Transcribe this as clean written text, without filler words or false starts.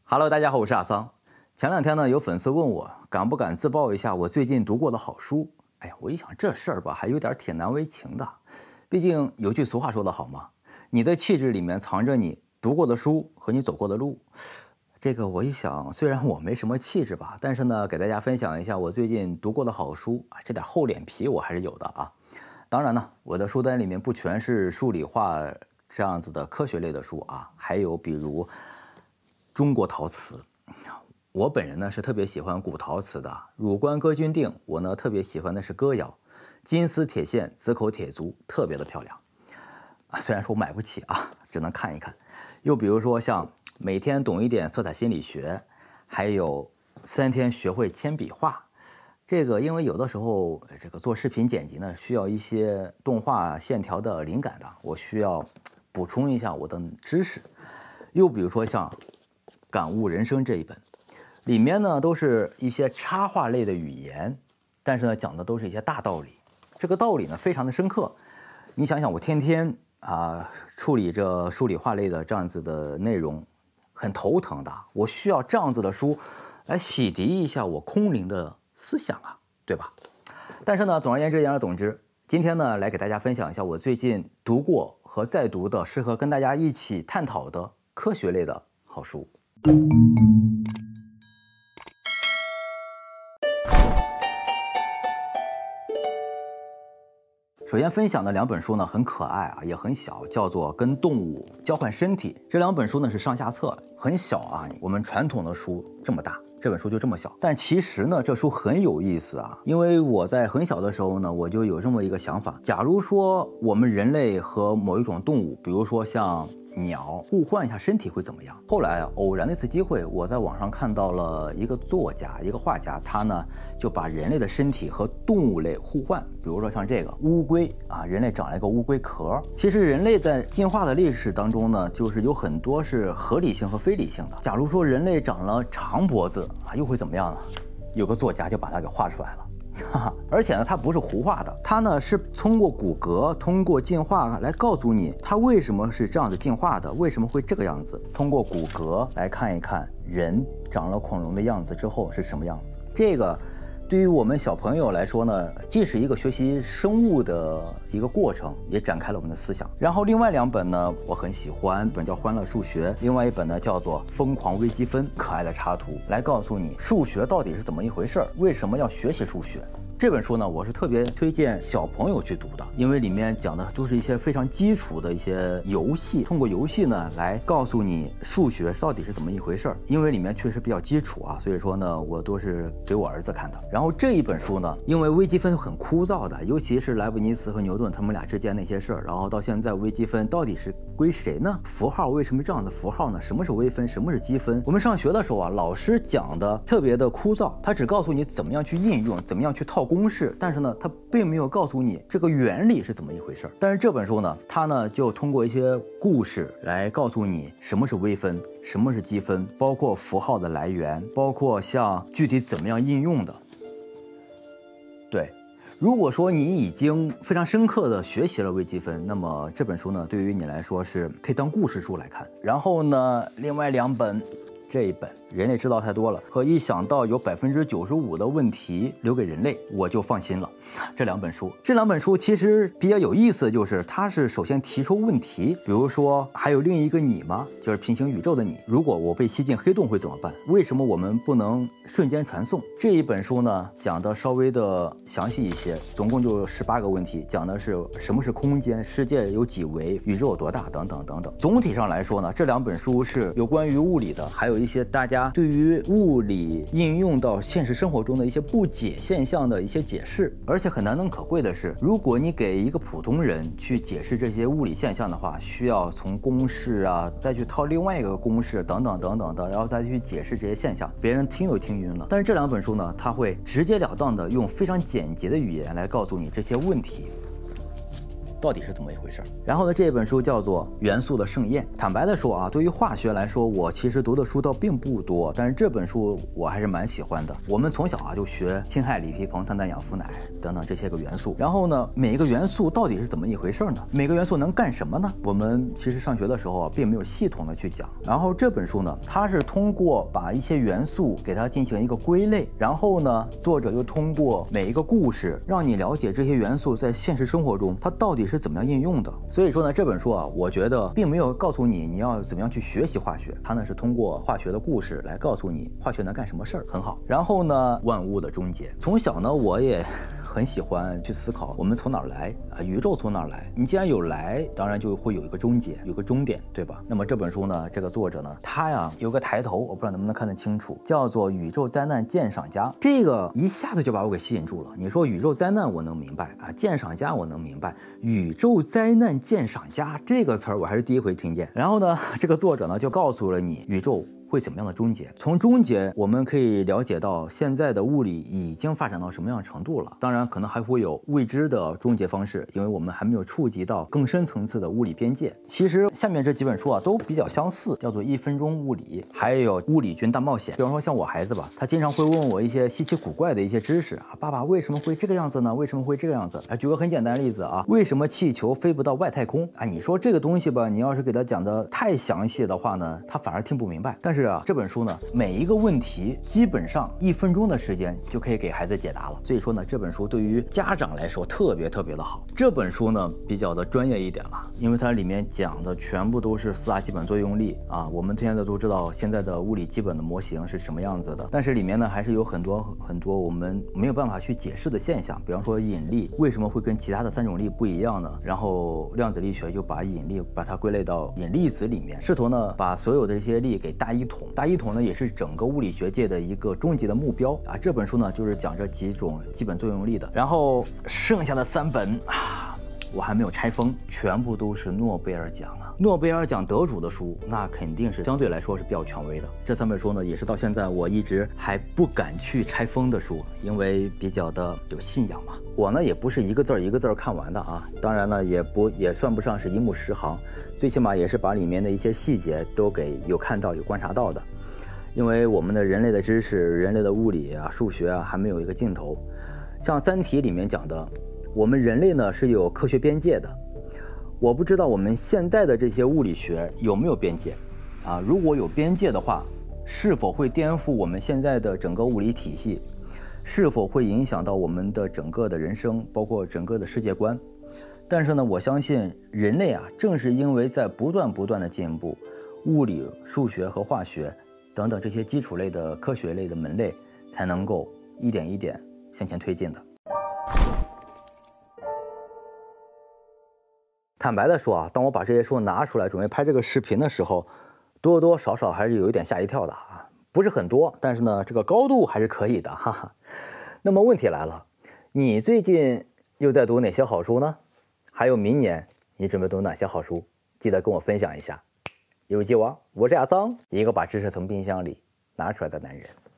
Hello， 大家好，我是阿桑。前两天呢，有粉丝问我敢不敢自曝一下我最近读过的好书。哎呀，我一想这事儿吧，还有点铁难为情的。毕竟有句俗话说得好嘛，你的气质里面藏着你读过的书和你走过的路。这个我一想，虽然我没什么气质吧，但是呢，给大家分享一下我最近读过的好书啊，这点厚脸皮我还是有的啊。当然呢，我的书单里面不全是数理化这样子的科学类的书啊，还有比如中国陶瓷。我本人呢是特别喜欢古陶瓷的，汝官歌君定，我呢特别喜欢的是歌谣，金丝铁线，紫口铁足，特别的漂亮。虽然说我买不起啊，只能看一看。又比如说像每天懂一点色彩心理学，还有3天学会铅笔画。这个因为有的时候这个做视频剪辑呢，需要一些动画线条的灵感的，我需要补充一下我的知识。又比如说像感悟人生这一本，里面呢都是一些插画类的语言，但是呢讲的都是一些大道理。这个道理呢非常的深刻。你想想，我天天处理这数理化类的这样子的内容，很头疼的。我需要这样子的书来洗涤一下我空灵的思想啊，对吧？但是呢，总而言之，言而总之，今天呢来给大家分享一下我最近读过和再读的适合跟大家一起探讨的科学类的好书。首先分享的2本书呢很可爱啊，也很小，叫做《跟动物交换身体》。这2本书呢是上下册，很小啊，我们传统的书这么大，这本书就这么小。但其实呢，这书很有意思啊，因为我在很小的时候呢，我就有这么一个想法：假如说我们人类和某一种动物，比如说像鸟互换一下身体会怎么样？后来偶然的一次机会，我在网上看到了一个作家，一个画家，他呢就把人类的身体和动物类互换。比如说像这个乌龟啊，人类长了一个乌龟壳。其实人类在进化的历史当中呢，就是有很多是合理性和非理性的。假如说人类长了长脖子啊，又会怎么样呢？有个作家就把它给画出来了。而且呢，它不是胡画的，它呢是通过骨骼，通过进化来告诉你它为什么是这样子进化的，为什么会这个样子。通过骨骼来看一看人长了恐龙的样子之后是什么样子。这个对于我们小朋友来说呢，既是一个学习生物的一个过程，也展开了我们的思想。然后另外2本呢，我很喜欢，一本叫《欢乐数学》，另外一本呢叫做《疯狂微积分》。可爱的插图来告诉你数学到底是怎么一回事儿，为什么要学习数学。这本书呢，我是特别推荐小朋友去读的，因为里面讲的都是一些非常基础的一些游戏，通过游戏呢来告诉你数学到底是怎么一回事儿。因为里面确实比较基础啊，所以说呢，我都是给我儿子看的。然后这一本书呢，因为微积分很枯燥的，尤其是莱布尼茨和牛顿他们俩之间那些事儿，然后到现在微积分到底是归谁呢？符号为什么这样的符号呢？什么是微分？什么是积分？我们上学的时候啊，老师讲的特别的枯燥，他只告诉你怎么样去应用，怎么样去套公式，但是呢，他并没有告诉你这个原理是怎么一回事。但是这本书呢，它呢就通过一些故事来告诉你什么是微分，什么是积分，包括符号的来源，包括像具体怎么样应用的。对，如果说你已经非常深刻的学习了微积分，那么这本书呢，对于你来说是可以当故事书来看。然后呢，另外2本。这一本人类知道太多了和一想到有95%的问题留给人类，我就放心了。这2本书其实比较有意思的就是它是首先提出问题，比如说还有另一个你吗？就是平行宇宙的你，如果我被吸进黑洞会怎么办？为什么我们不能瞬间传送？这一本书呢讲的稍微的详细一些，总共就18个问题，讲的是什么是空间，世界有几维，宇宙有多大等等等等。总体上来说呢，这2本书是有关于物理的，还有一些大家对于物理应用到现实生活中的一些不解现象的一些解释。而且很难能可贵的是，如果你给一个普通人去解释这些物理现象的话，需要从公式啊再去套另外一个公式等等等等的，然后再去解释这些现象，别人听都听晕了。但是这2本书呢，它会直截了当的用非常简洁的语言来告诉你这些问题。 到底是怎么一回事。然后呢，这本书叫做《元素的盛宴》。坦白的说啊，对于化学来说，我其实读的书倒并不多，但是这本书我还是蛮喜欢的。我们从小啊就学氢氦锂铍硼碳氮氧氟氖等等这些个元素，然后呢，每一个元素到底是怎么一回事呢？每个元素能干什么呢？我们其实上学的时候啊，并没有系统的去讲。然后这本书呢，它是通过把一些元素给它进行一个归类，然后呢，作者又通过每一个故事，让你了解这些元素在现实生活中它到底是怎么样应用的。所以说呢，这本书啊，我觉得并没有告诉你要怎么样去学习化学，它呢是通过化学的故事来告诉你化学能干什么事儿，很好。然后呢，万物的终结，从小呢我也很喜欢去思考我们从哪儿来啊，宇宙从哪儿来？你既然有来，当然就会有一个终结，有个终点，对吧？那么这本书呢，这个作者呢，他呀有个抬头，我不知道能不能看得清楚，叫做《宇宙灾难鉴赏家》，这个一下子就把我给吸引住了。你说宇宙灾难我能明白啊，鉴赏家我能明白，宇宙灾难鉴赏家这个词儿我还是第一回听见。然后呢，这个作者呢就告诉了你宇宙会怎么样的终结？从终结，我们可以了解到现在的物理已经发展到什么样的程度了。当然，可能还会有未知的终结方式，因为我们还没有触及到更深层次的物理边界。其实下面这几本书啊都比较相似，叫做《1分钟物理》，还有《物理君大冒险》。比方说像我孩子吧，他经常会问我一些稀奇古怪的一些知识啊，爸爸为什么会这个样子呢？为什么会这个样子？举个很简单的例子啊，为什么气球飞不到外太空啊？你说这个东西吧，你要是给他讲的太详细的话呢，他反而听不明白。但是啊，这本书呢，每一个问题基本上1分钟的时间就可以给孩子解答了。所以说呢，这本书对于家长来说特别的好。这本书呢比较的专业一点了，因为它里面讲的全部都是4大基本作用力啊。我们现在都知道现在的物理基本的模型是什么样子的，但是里面呢还是有很多我们没有办法去解释的现象。比方说引力为什么会跟其他的3种力不一样呢？然后量子力学就把引力把它归类到引力子里面，试图呢把所有的这些力给大一统。大一统呢也是整个物理学界的一个终极的目标啊。这本书呢就是讲这几种基本作用力的，然后剩下的3本啊，我还没有拆封，全部都是诺贝尔奖了。诺贝尔奖得主的书，那肯定是相对来说是比较权威的。这3本书呢，也是到现在我一直还不敢去拆封的书，因为比较的有信仰嘛。我呢也不是一个字儿一个字儿看完的啊，当然呢也算不上是一目十行，最起码也是把里面的一些细节都给有看到有观察到的。因为我们的人类的知识、人类的物理啊、数学啊，还没有一个尽头。像《三体》里面讲的，我们人类呢是有科学边界的。我不知道我们现在的这些物理学有没有边界啊？如果有边界的话，是否会颠覆我们现在的整个物理体系？是否会影响到我们的整个的人生，包括整个的世界观？但是呢，我相信人类啊，正是因为在不断的进步，物理、数学和化学等等这些基础类的科学类的门类才能够一点一点向前推进的。坦白的说啊，当我把这些书拿出来准备拍这个视频的时候，多多少少还是有一点吓一跳的啊，不是很多，但是呢，这个高度还是可以的，哈哈。那么问题来了，你最近又在读哪些好书呢？还有明年你准备读哪些好书？记得跟我分享一下。一如既往，我是亚桑，一个把知识从冰箱里拿出来的男人。